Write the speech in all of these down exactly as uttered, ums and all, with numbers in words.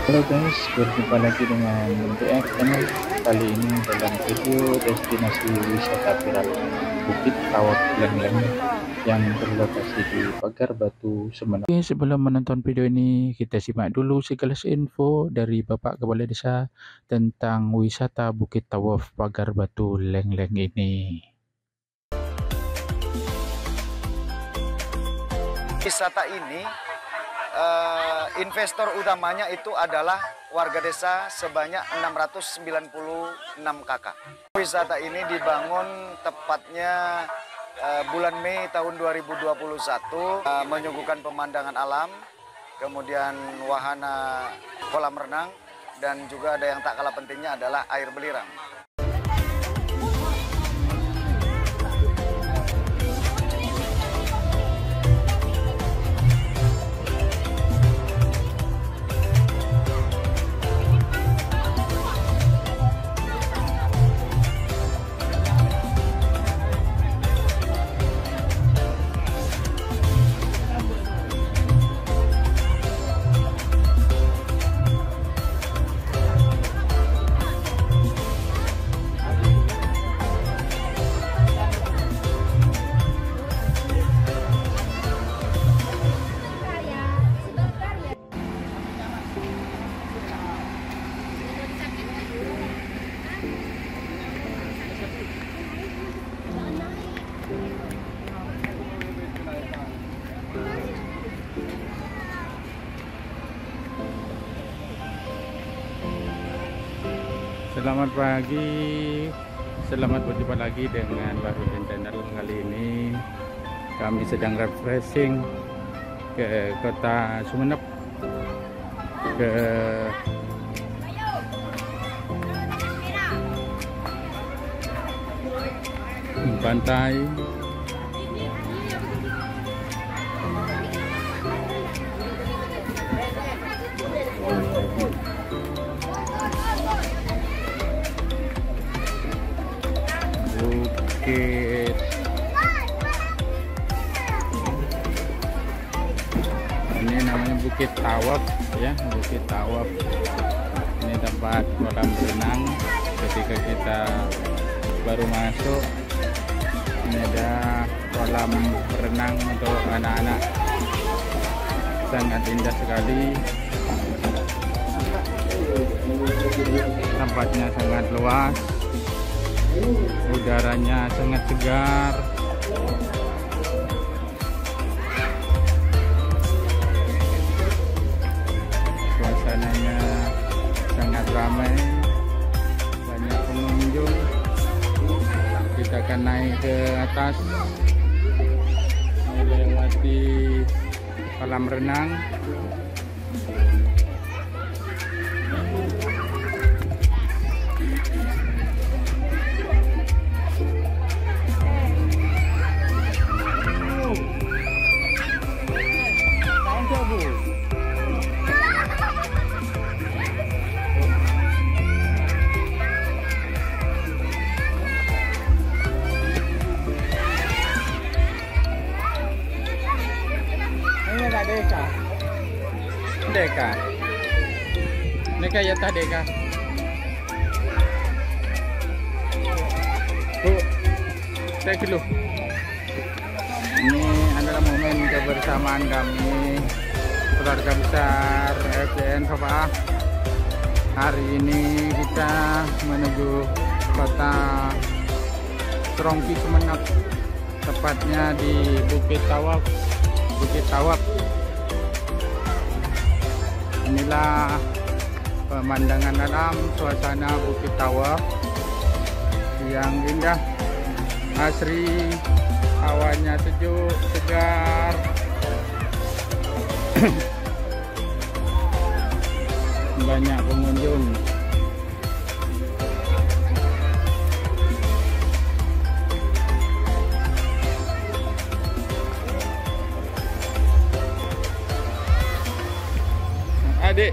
Halo guys, berjumpa lagi dengan B R Channel. Kali ini dalam video destinasi wisata viral Bukit Tawaf Leng-Leng yang berlokasi di Pagar Batu, Semenanjung. Oke, sebelum menonton video ini, kita simak dulu sekilas info dari Bapak Kepala Desa tentang wisata Bukit Tawaf Pagar Batu Leng-Leng ini. Wisata ini Uh, investor utamanya itu adalah warga desa sebanyak enam ratus sembilan puluh enam kakak. Wisata ini dibangun tepatnya uh, bulan Mei tahun dua ribu dua puluh satu, uh, menyuguhkan pemandangan alam, kemudian wahana kolam renang, dan juga ada yang tak kalah pentingnya adalah air belirang. Selamat pagi, selamat berjumpa lagi dengan Baru Channel. Kali ini kami sedang refreshing ke kota Sumeneb, ke pantai. Bukit ini namanya Bukit Tawaf ya, Bukit Tawaf. Ini tempat kolam renang. Ketika kita baru masuk, ini ada kolam renang untuk anak-anak, sangat indah sekali. Tempatnya sangat luas, udaranya sangat segar. Suasananya sangat ramai, banyak pengunjung. Kita akan naik ke atas, melewati kolam renang. Deka, Deka, Deka ya tah Deka. Bu, saya dulu. Ini adalah momen kebersamaan kami keluarga besar F D N Bapak. Hari ini kita menuju kota Serongki Sumeneb, tepatnya di Bukit Tawaf. Bukit Tawaf. Inilah pemandangan alam, suasana Bukit Tawaf yang indah, asri, hawanya sejuk, segar. Banyak pengunjung. Adik.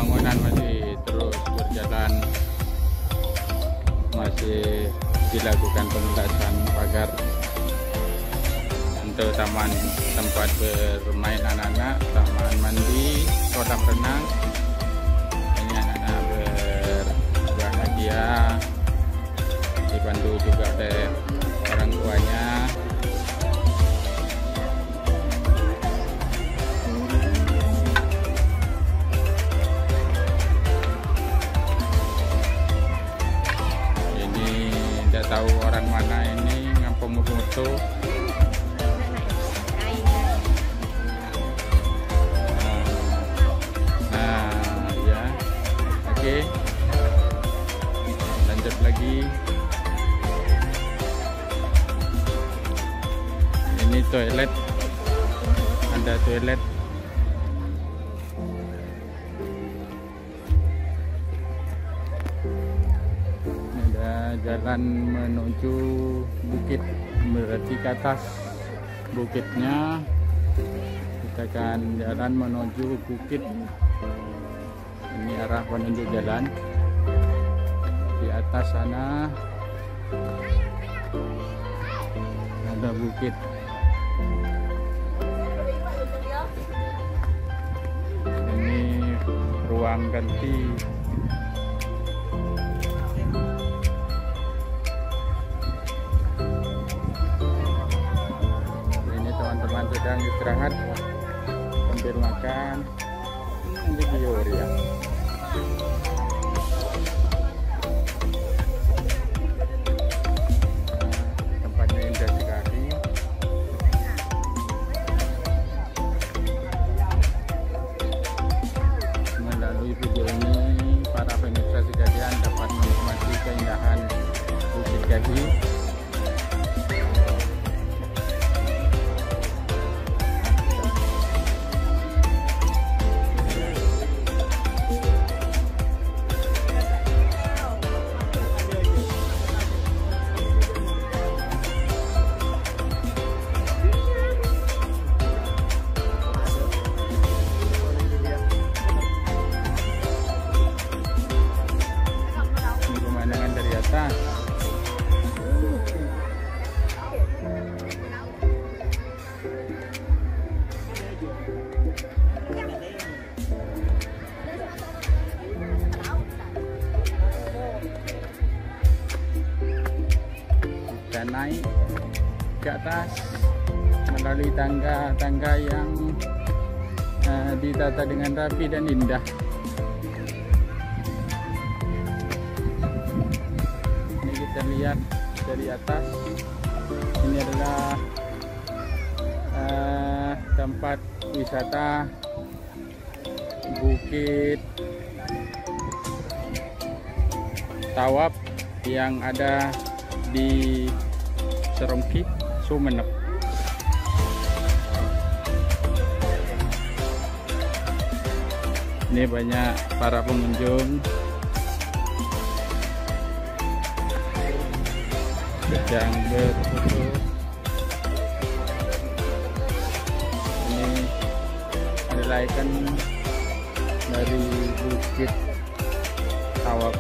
pembangunan masih terus berjalan, masih dilakukan pengelasan pagar untuk taman tempat bermain anak-anak, taman mandi, kolam renang. Ini anak-anak berbahagia, dibantu juga oleh orang tuanya. Tahu orang mana ini ngampung foto. Nah, ya, oke, lanjut lagi. Ini toilet, ada toilet. Jalan menuju bukit, berarti ke atas bukitnya kita akan jalan menuju bukit. Ini arah penunjuk jalan. Di atas sana ada bukit. Ini ruang ganti. Teman-teman sedang istirahat sambil makan video ya. Tempatnya indah sekali. Melalui video ini para pemirsa sekalian dapat menikmati keindahan Bukit Gaji. Dan naik ke atas melalui tangga-tangga yang uh, ditata dengan rapi dan indah. Ini kita lihat dari atas. Ini adalah uh, tempat wisata Bukit Tawab yang ada di Serongki, Sumeneb. Ini banyak para pengunjung sedang berfoto. Ini adalah ikon dari Bukit Tawab.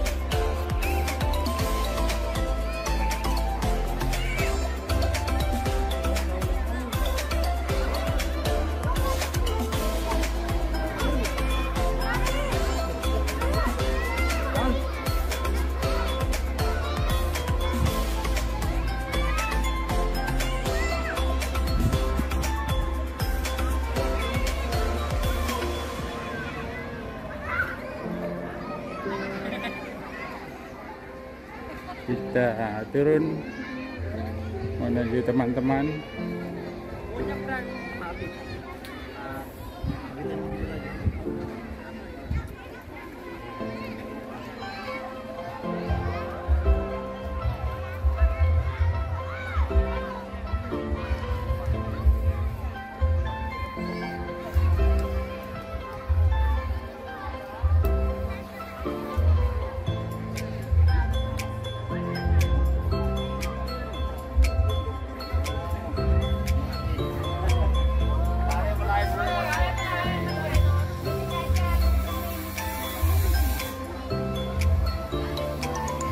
Kita turun menuju teman-teman.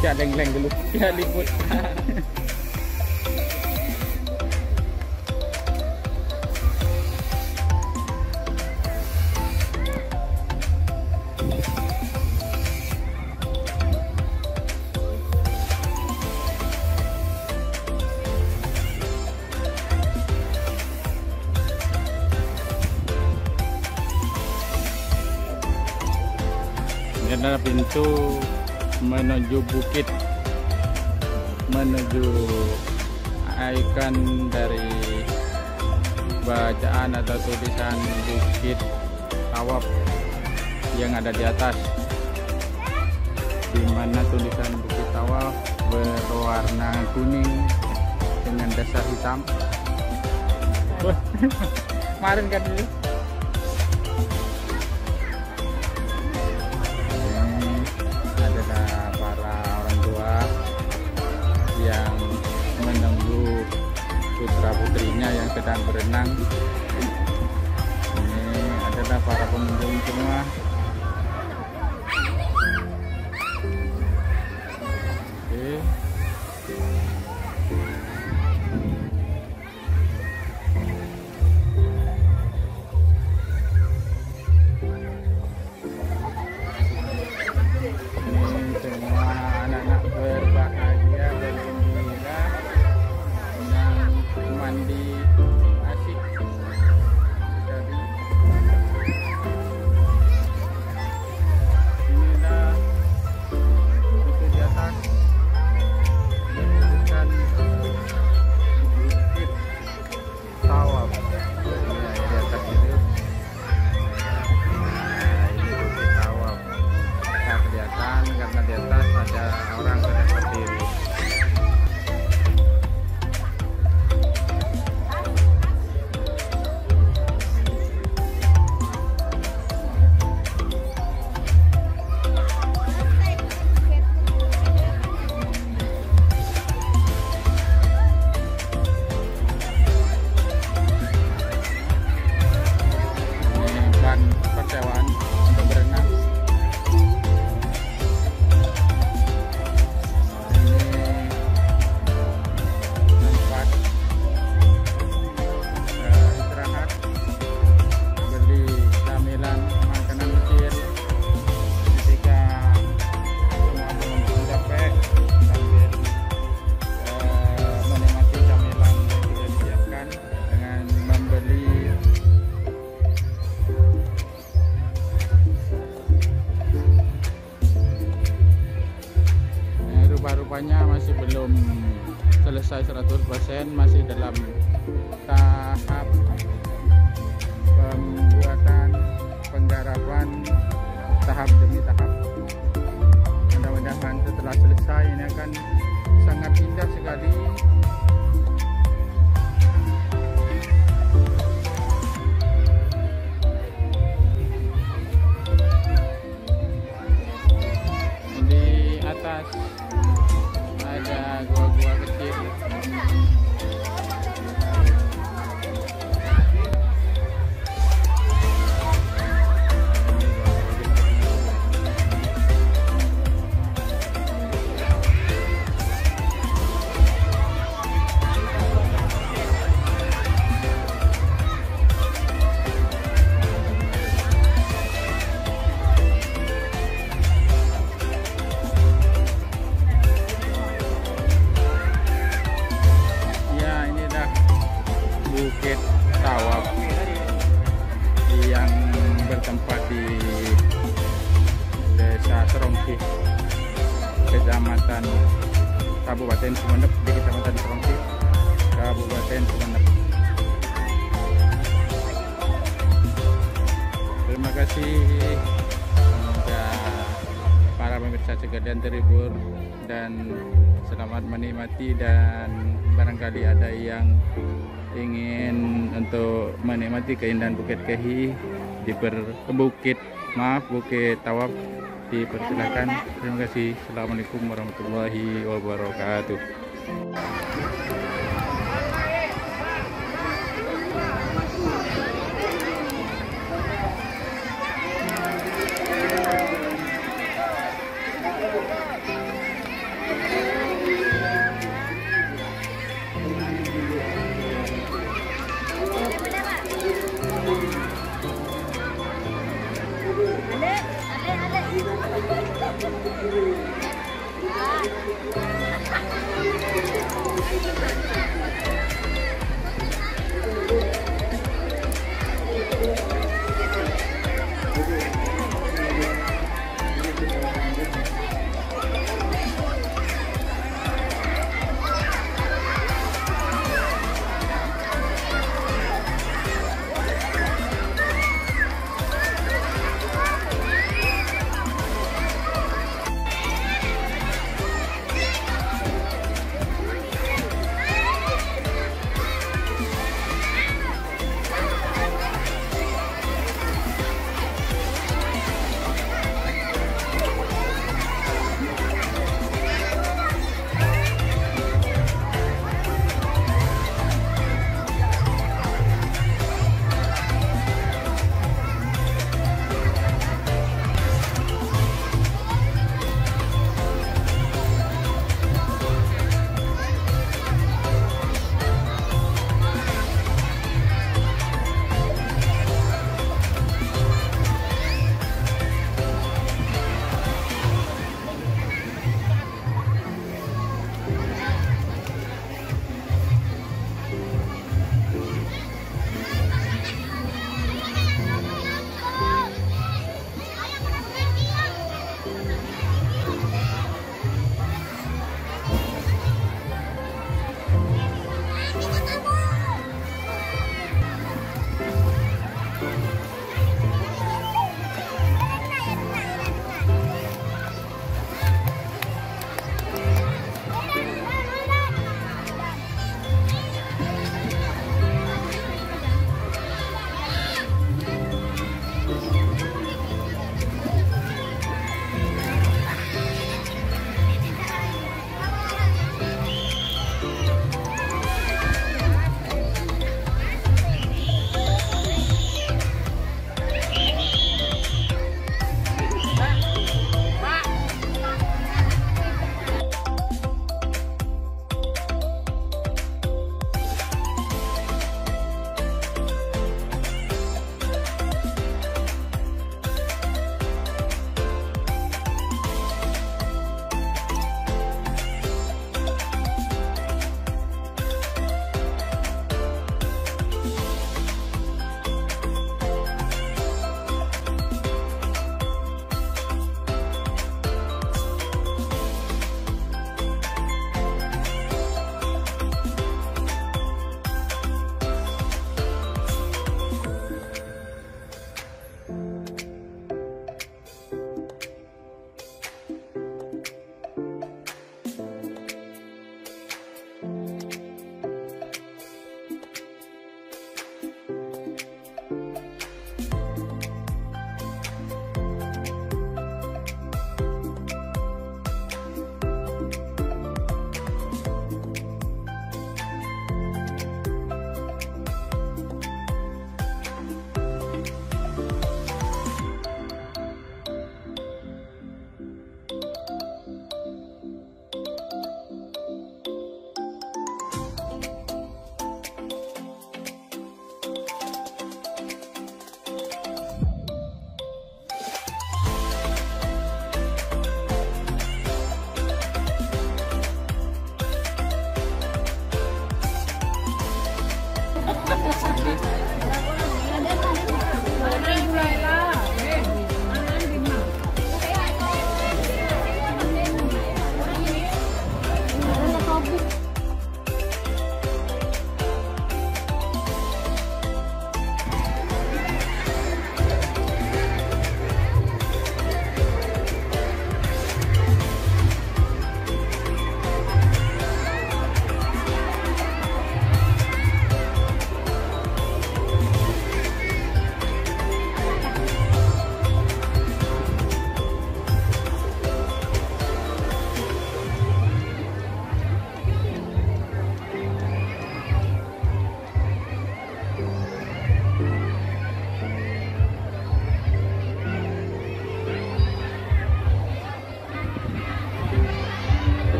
Ya leng-leng dulu. Ya liput. Ini adalah pintu menuju bukit, menuju ikon dari bacaan atau tulisan Bukit Tawaf yang ada di atas, di mana tulisan Bukit Tawaf berwarna kuning dengan dasar hitam. Kemarin kan dulu. Yang menunggu putra putrinya yang sedang berenang. Ini adalah para pengunjung semua. Oke. Ini semua anak-anak berbahagia dan gembira sedang mandi asik dari inilah itu di atas menuliskan Bukit Tawaf. Ya, di atas itu. Nah, ini Bukit Tawaf. Tidak kelihatan karena di atas ada orang sedang berdiri. Ini ban persewaan untuk berenang. Rupa-rupanya masih belum selesai seratus persen, masih dalam tahap pembuatan, penggarapan tahap demi tahap. Mudah-mudahan setelah selesai ini akan sangat indah sekali. Di atas ada gua-gua kecil. Bukit Tawaf yang bertempat di Desa Serongki, Kecamatan Kabupaten Sumeneb, di Kecamatan Serongki, Kabupaten Sumeneb. Terima kasih. Semoga para pemirsa sekalian terhibur dan selamat menikmati, dan barangkali ada yang ingin untuk menikmati keindahan Bukit Kehi di Bukit maaf Bukit Tawaf, dipersilakan. Terima kasih. Assalamualaikum warahmatullahi wabarakatuh.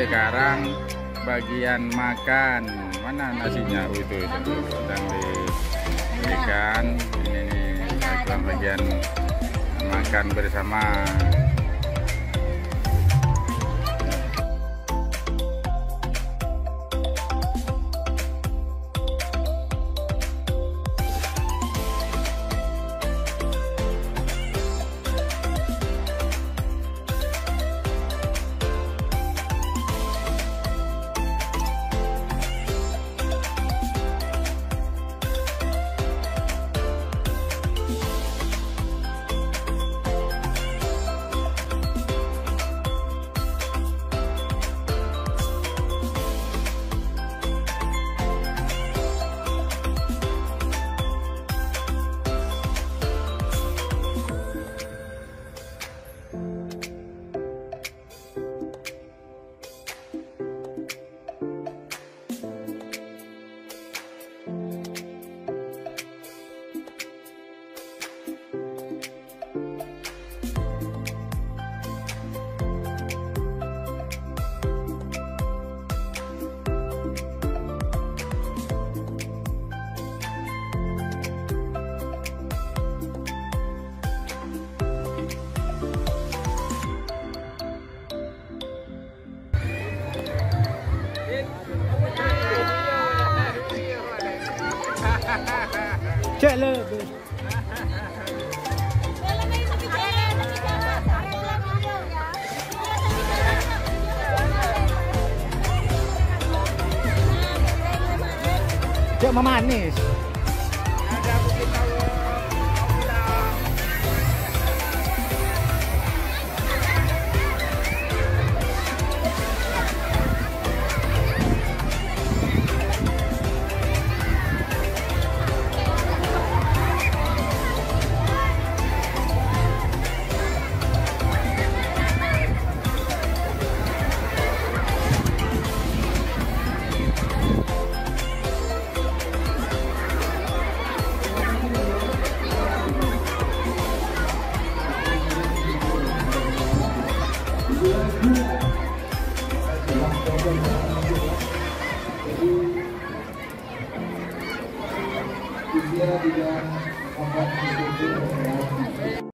sekarang bagian makan. Mana nasinya? Oh, itu itu sedang diberikan. Ini nih sekarang bagian makan bersama. Cek le. Cek memanis.